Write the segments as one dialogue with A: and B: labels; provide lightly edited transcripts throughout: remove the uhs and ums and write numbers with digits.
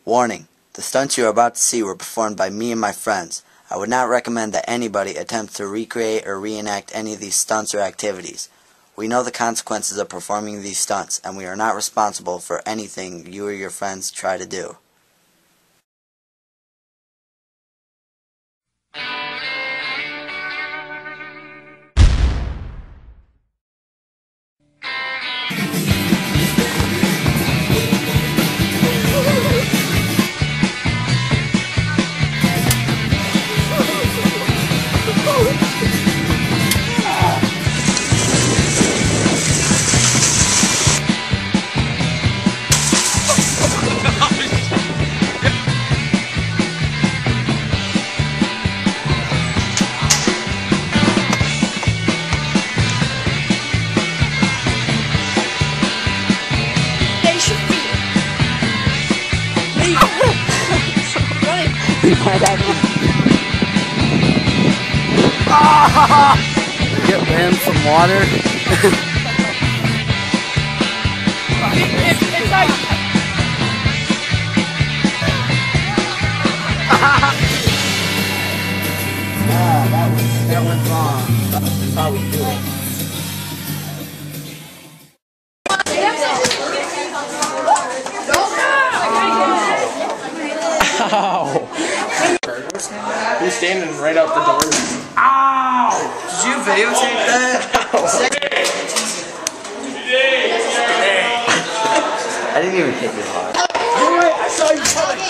A: Warning: the stunts you are about to see were performed by me and my friends. I would not recommend that anybody attempt to recreate or reenact any of these stunts or activities. We know the consequences of performing these stunts, and we are not responsible for anything you or your friends try to do.
B: Get Ram some water.
C: It's like...
B: that went wrong. That's how we do it. Ow!
D: Who's standing right out the door?
B: Ow!
A: Did you videotape that? I didn't even hit you hard.
D: I saw you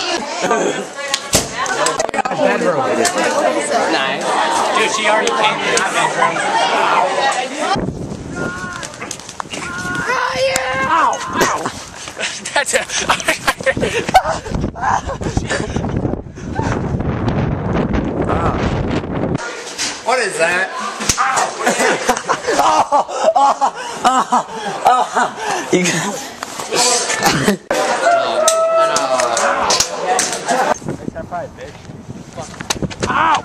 B: Bedroom.
D: Nice. Dude, she already came in that bedroom. Ow! Ow! That's it.
B: What is that?
A: You got...
D: Ow!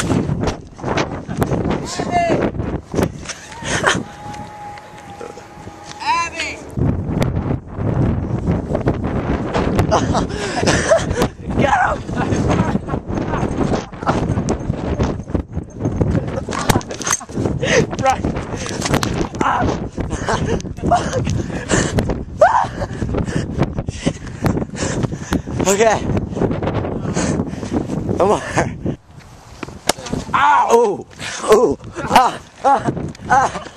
C: Abby!
A: Get him!
D: Right.
A: Okay. Come on.
D: Ow!
A: Ooh. Ooh. Ah. Ah. Ah.